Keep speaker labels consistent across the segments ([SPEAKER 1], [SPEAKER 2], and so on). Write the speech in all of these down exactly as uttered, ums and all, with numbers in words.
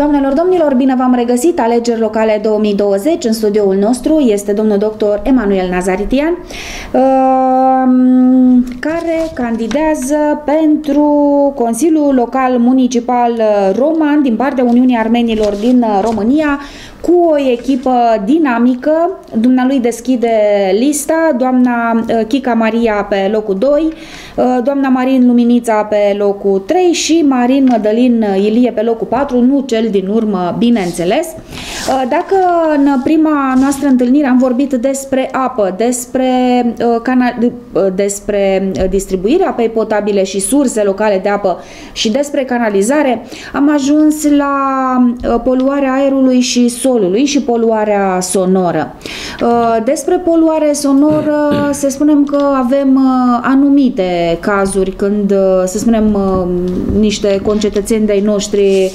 [SPEAKER 1] Doamnelor, domnilor, bine v-am regăsit. Alegeri locale două mii douăzeci. În studioul nostru este domnul doctor Emanuel Nazaritian, care candidează pentru Consiliul Local Municipal Roman din partea Uniunii Armenilor din România, cu o echipă dinamică. Dumnealui deschide lista, doamna Chica Maria pe locul doi, doamna Marin Luminița pe locul trei și Marin Mădălin Ilie pe locul patru, nu cel din urmă, bineînțeles. Dacă în prima noastră întâlnire am vorbit despre apă, despre, despre distribuirea apei potabile și surse locale de apă și despre canalizare, am ajuns la poluarea aerului și solului și poluarea sonoră. Despre poluare sonoră să spunem că avem anumite cazuri când, să spunem, niște concetățeni de-ai noștri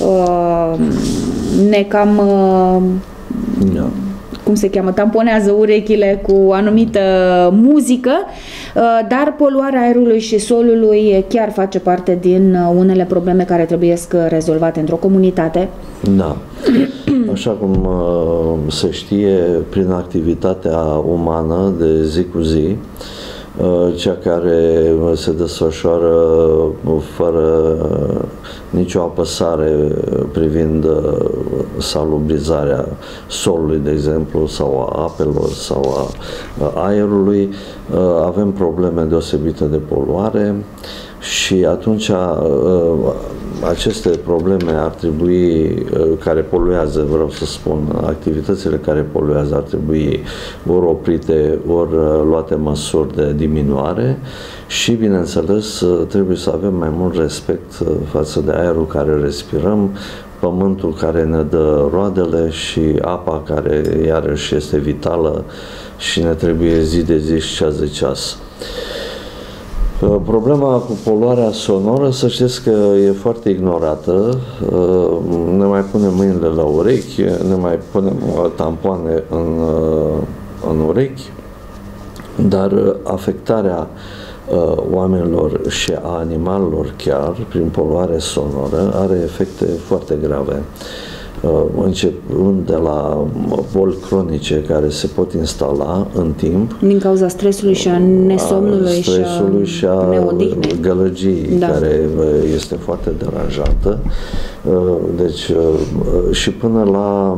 [SPEAKER 1] ne cam,
[SPEAKER 2] da.
[SPEAKER 1] cum se cheamă, tamponează urechile cu anumită muzică, dar poluarea aerului și solului chiar face parte din unele probleme care trebuie rezolvate într-o comunitate.
[SPEAKER 2] Da. Așa cum se știe, prin activitatea umană de zi cu zi, cea care se desfășoară fără nicio apăsare privind salubrizarea solului, de exemplu, sau a apelor sau a aerului, avem probleme deosebite de poluare și atunci aceste probleme ar trebui, care poluează, vreau să spun, activitățile care poluează ar trebui ori oprite, ori luate măsuri de diminuare și, bineînțeles, trebuie să avem mai mult respect față de aerul care respirăm, pământul care ne dă roadele și apa care iarăși este vitală și ne trebuie zi de zi și ceas de ceas. Problema cu poluarea sonoră, să știți că e foarte ignorată. Ne mai punem mâinile la urechi, ne mai punem tampoane în, în urechi, dar afectarea oamenilor și a animalelor chiar prin poluare sonoră are efecte foarte grave. Începând de la boli cronice care se pot instala în timp
[SPEAKER 1] din cauza stresului și a nesomnului,
[SPEAKER 2] stresului și a,
[SPEAKER 1] a
[SPEAKER 2] gălăgiei, da. Care este foarte deranjantă. Deci și până la,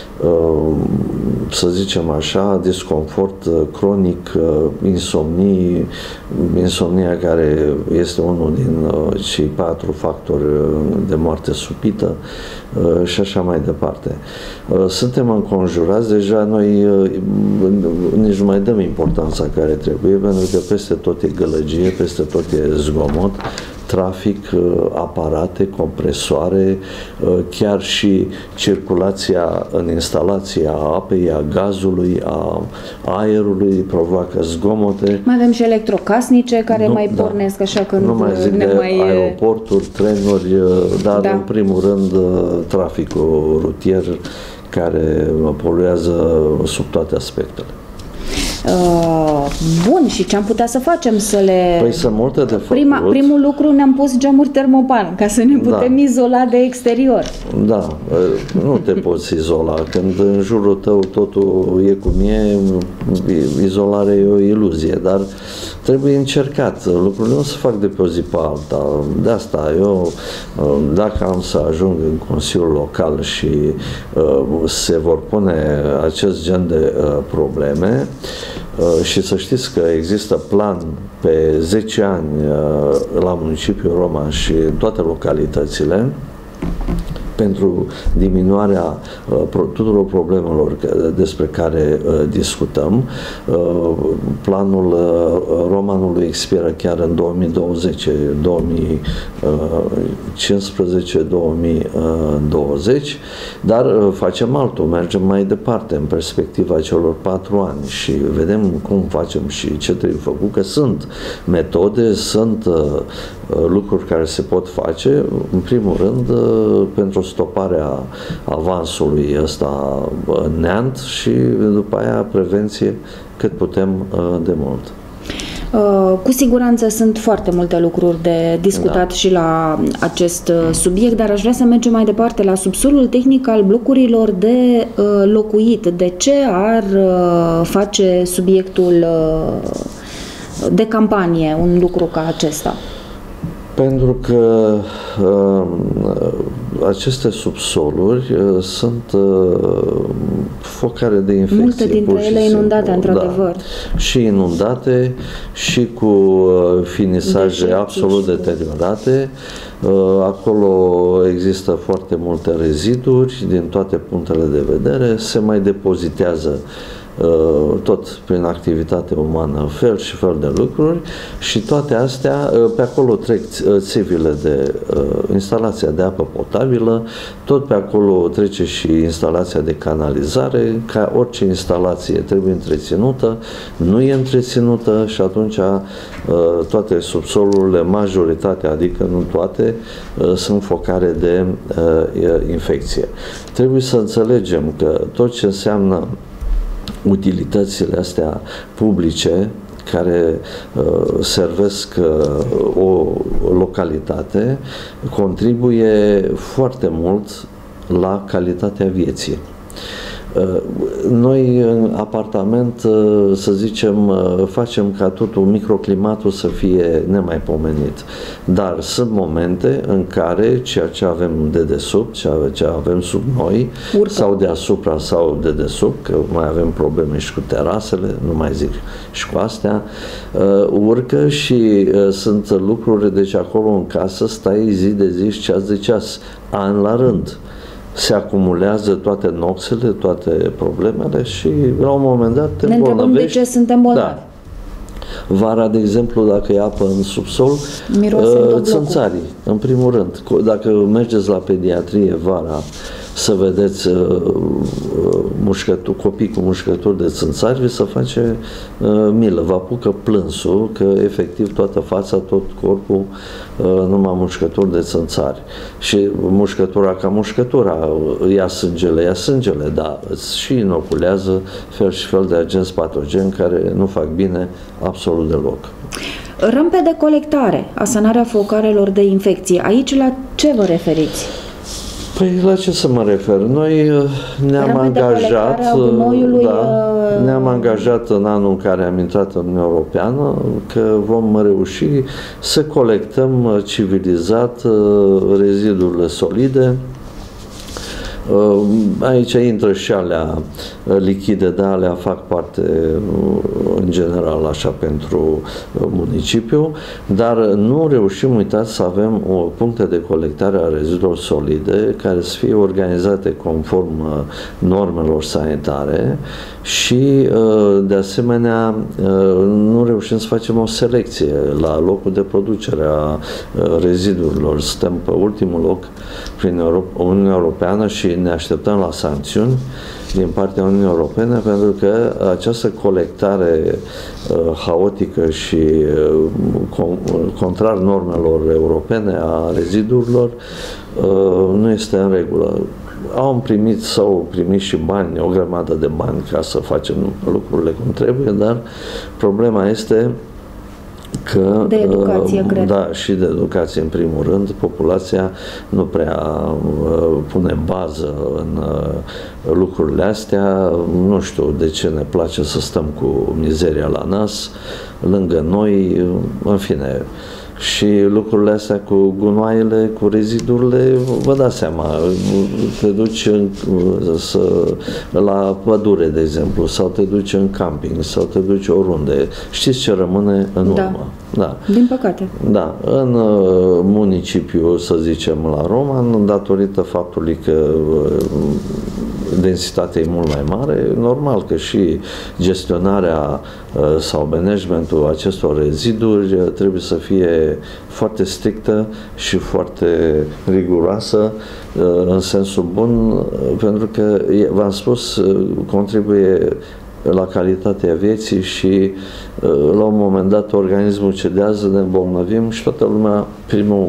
[SPEAKER 2] să zicem așa, disconfort cronic, insomnii, insomnia care este unul din cei patru factori de moarte subită și așa mai departe. Suntem înconjurați, deja noi nici nu mai dăm importanța care trebuie, pentru că peste tot e gălăgie, peste tot e zgomot, trafic, aparate, compresoare, chiar și circulația în instalație a apei, a gazului, a aerului provoacă zgomote.
[SPEAKER 1] Mai avem și electrocasnice care nu, mai pornesc da. Așa când
[SPEAKER 2] nu mai zic
[SPEAKER 1] ne
[SPEAKER 2] de
[SPEAKER 1] mai...
[SPEAKER 2] aeroporturi, trenuri, dar da. În primul rând traficul rutier care poluează sub toate aspectele.
[SPEAKER 1] Uh, bun, și ce am putea să facem să le...
[SPEAKER 2] Păi sunt multe de făcut.
[SPEAKER 1] Prima, primul lucru, ne-am pus geamuri termopan ca să ne putem da. Izola de exterior.
[SPEAKER 2] Da, nu te poți izola. Când în jurul tău totul e cum e, izolarea e o iluzie, dar trebuie încercat. Lucrurile nu se fac de pe o zi pe alta. De asta eu, dacă am să ajung în Consiliul Local și uh, se vor pune acest gen de uh, probleme, și să știți că există plan pe zece ani la municipiul Roman și în toate localitățile pentru diminuarea uh, tuturor problemelor despre care uh, discutăm. Uh, planul uh, Romanului expiră chiar în două mii douăzeci, două mii cincisprezece două mii douăzeci, dar uh, facem altul, mergem mai departe în perspectiva celor patru ani și vedem cum facem și ce trebuie făcut, că sunt metode, sunt uh, lucruri care se pot face, în primul rând uh, pentru stoparea avansului ăsta neant și după aia prevenție cât putem de mult.
[SPEAKER 1] Cu siguranță sunt foarte multe lucruri de discutat da. și la acest subiect, dar aș vrea să mergem mai departe la subsolul tehnic al blocurilor de locuit. De ce ar face subiectul de campanie un lucru ca acesta?
[SPEAKER 2] Pentru că uh, aceste subsoluri uh, sunt uh, focare de infecție.
[SPEAKER 1] Multe dintre ele inundate, într-adevăr.
[SPEAKER 2] Da. Și inundate și cu uh, finisaje Deșerții absolut deteriorate. Uh, acolo există foarte multe reziduri din toate punctele de vedere. Se mai depozitează tot prin activitate umană, fel și fel de lucruri și toate astea, pe acolo trec țevile de instalația de apă potabilă, tot pe acolo trece și instalația de canalizare, ca orice instalație trebuie întreținută, nu e întreținută și atunci toate subsolurile, majoritatea, adică nu toate, sunt focare de infecție. Trebuie să înțelegem că tot ce înseamnă utilitățile astea publice care uh, servesc uh, o localitate contribuie foarte mult la calitatea vieții. Noi în apartament, să zicem, facem ca totul, microclimatul să fie nemaipomenit. Dar sunt momente în care ceea ce avem de desubt, ceea ce avem sub noi, urcă. Sau deasupra sau de desubt, că mai avem probleme și cu terasele, nu mai zic și cu astea, urcă și sunt lucruri, deci acolo în casă stai zi de zi, ceas de ceas, an la rând. Se acumulează toate noxele, toate problemele și la un moment dat te îmbolnăvești.
[SPEAKER 1] Ne întrebăm de ce suntem bolnavi. Da.
[SPEAKER 2] Vara, de exemplu, dacă e apă în subsol, țânțarii, în primul rând. Dacă mergeți la pediatrie vara să vedeți uh, mușcături, copii cu mușcături de țânțari, vi se face uh, milă, vă apucă plânsul, că efectiv toată fața, tot corpul, uh, numai mușcături de țânțari. Și mușcătura ca mușcătura, ia sângele, ia sângele, dar și inoculează fel și fel de agenți patogeni care nu fac bine absolut deloc.
[SPEAKER 1] Râmpe de colectare, asanarea focarelor de infecție, aici la ce vă referiți?
[SPEAKER 2] Păi la ce să mă refer? Noi ne-am angajat, da, ne-am angajat în anul în care am intrat în Uniunea Europeană că vom reuși să colectăm civilizat rezidurile solide. Aici intră și alea lichide, dar alea fac parte în general așa pentru municipiu, dar nu reușim, uitați, să avem o puncte de colectare a rezidurilor solide care să fie organizate conform normelor sanitare și de asemenea nu reușim să facem o selecție la locul de producere a rezidurilor. Suntem pe ultimul loc prin Uniunea Europeană și ne așteptăm la sancțiuni din partea Uniunii Europene pentru că această colectare uh, haotică și uh, con contrar normelor europene a rezidurilor uh, nu este în regulă. Au primit sau primit și bani, o grămadă de bani ca să facem lucrurile cum trebuie, dar problema este că,
[SPEAKER 1] de educație, cred.
[SPEAKER 2] Da, și de educație în primul rând. Populația nu prea uh, pune bază în uh, lucrurile astea. Nu știu de ce ne place să stăm cu mizeria la nas, lângă noi, în fine. Și lucrurile astea cu gunoaiele, cu rezidurile, vă dați seama, te duci în, să, la pădure, de exemplu, sau te duci în camping, sau te duci oriunde. Știți ce rămâne în urmă?
[SPEAKER 1] Da. Da. Din păcate.
[SPEAKER 2] Da. În uh, municipiu, să zicem, la Roman, datorită faptului că uh, densitatea e mult mai mare, normal că și gestionarea uh, sau managementul acestor reziduri uh, trebuie să fie foarte strictă și foarte riguroasă uh, în sensul bun, uh, pentru că, v-am spus, uh, contribuie la calitatea vieții și la un moment dat organismul cedează, ne îmbolnăvim și toată lumea, primul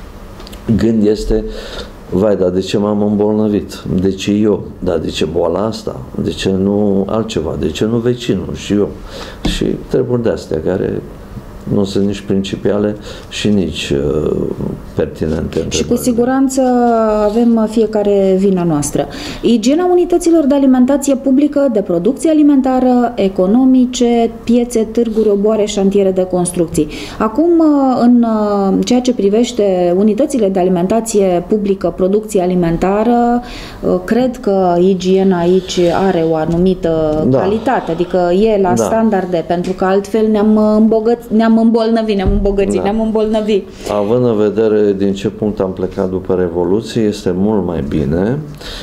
[SPEAKER 2] gând este: vai, dar de ce m-am îmbolnăvit? De ce eu? Dar de ce boala asta? De ce nu altceva? De ce nu vecinul? Și eu? Și treburi de astea care Nu sunt nici principiale și nici uh, pertinente.
[SPEAKER 1] Și cu siguranță avem fiecare vina noastră. Igiena unităților de alimentație publică, de producție alimentară, economice, piețe, târguri, oboare, șantiere de construcții. Acum, în ceea ce privește unitățile de alimentație publică, producție alimentară, cred că igiena aici are o anumită da. calitate, adică e la da. standarde, pentru că altfel ne-am îmbogățit, ne-am îmbolnăvit, ne-am îmbogățit, da. ne-am îmbolnăvit.
[SPEAKER 2] Având în vedere din ce punct am plecat după Revoluție, este mult mai bine.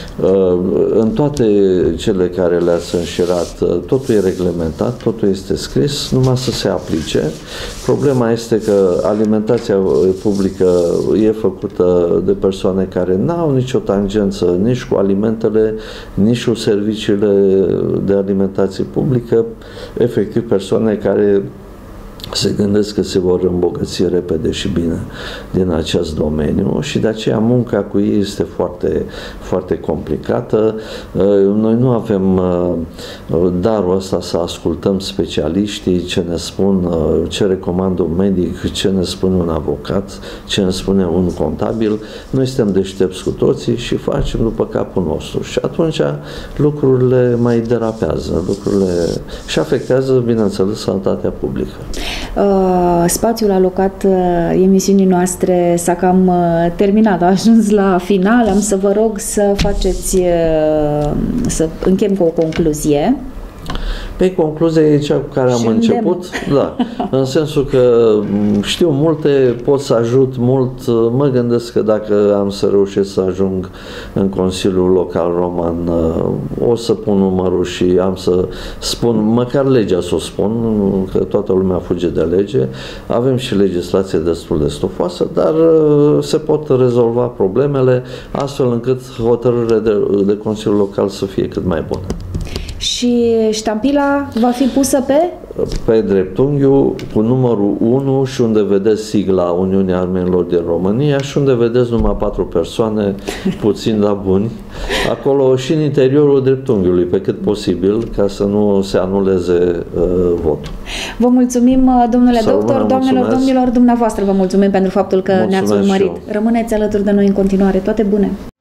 [SPEAKER 2] În toate cele care le-ați înșirat, totul e reglementat, totul este scris, numai să se aplice. Problema este că alimentația publică e făcută de persoane care n-au nicio tangență nici cu alimentele, nici cu serviciile de alimentație publică, efectiv persoane care se gândesc că se vor îmbogăți repede și bine din acest domeniu și de aceea munca cu ei este foarte, foarte complicată. Noi nu avem darul ăsta să ascultăm specialiștii, ce ne spun, ce recomandă un medic, ce ne spune un avocat, ce ne spune un contabil. Noi suntem deștepți cu toții și facem după capul nostru și atunci lucrurile mai derapează, lucrurile și afectează, bineînțeles, sănătatea publică.
[SPEAKER 1] Uh, spațiul alocat uh, emisiunii noastre s-a cam uh, terminat, a ajuns la final. Am să vă rog să faceți, uh, să închem cu o concluzie.
[SPEAKER 2] Pe concluzia e cea cu care am început, da, în sensul că știu multe, pot să ajut mult, mă gândesc că dacă am să reușesc să ajung în Consiliul Local Roman, o să pun numărul și am să spun, măcar legea să o spun, că toată lumea fuge de lege, avem și legislație destul de stufoasă, dar se pot rezolva problemele astfel încât hotărârile de, de Consiliul Local să fie cât mai bună.
[SPEAKER 1] Și ștampila va fi pusă pe?
[SPEAKER 2] Pe dreptunghiul cu numărul unu și unde vedeți sigla Uniunii Armenilor din România și unde vedeți numai patru persoane, puțin la buni, acolo și în interiorul dreptunghiului, pe cât posibil, ca să nu se anuleze uh, votul.
[SPEAKER 1] Vă mulțumim, domnule Sau doctor, doamnelor, domnilor, dumneavoastră vă mulțumim pentru faptul că ne-ați urmărit. Rămâneți alături de noi în continuare. Toate bune!